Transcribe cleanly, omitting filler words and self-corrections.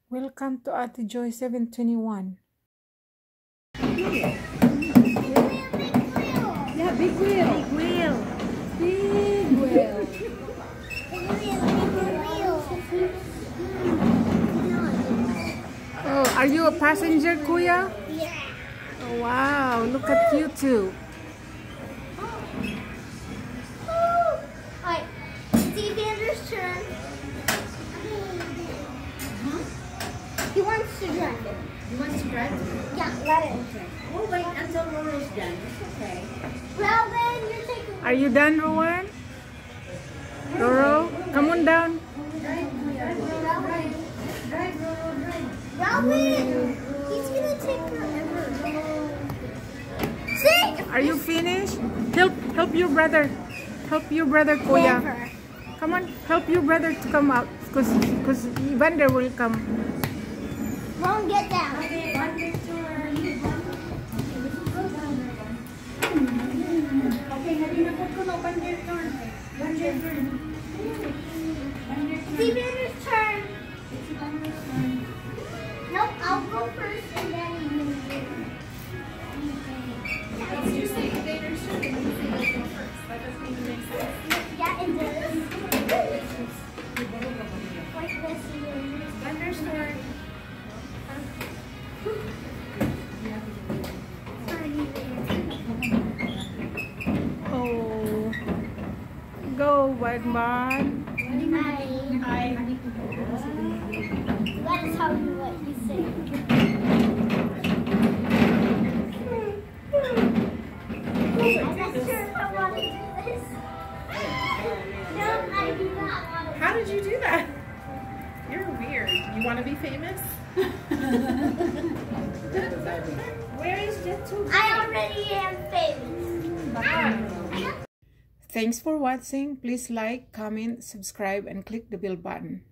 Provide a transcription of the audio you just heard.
Welcome to Ate Joy 721. Yeah, big wheel. Big wheel. Big wheel. Oh, are you a passenger, Kuya? Yeah. Oh, wow, look at you two. Alright, it's Evander's turn. He wants to drive it. You want to drive? Yeah, let it. Okay. We'll wait until Roro's done. It's okay. Well, then you're taking. Are you done, Rowan? Roro, come on down. Robin, he's gonna take forever. See? Are you finished? Help your brother. Help your brother, Kuya. Never. Come on, help your brother to come out, because Evander will come. Mom, get down. Okay, halina po ko na Wander turn. Wander turn. It's Evander's turn. Nope, I'll go first and then you. You say Evander's turn and you say let's go first. That doesn't even make sense. Yeah, it does. Like this. Evander's turn. Oh, go, Batman. I gotta tell you what you say. I'm not sure if I want to do this. No, I do not want to. How did you do that? You're weird. You want to be famous? Where is the two? I already am famous. Thanks for watching. Please like, comment, subscribe, and click the bell button.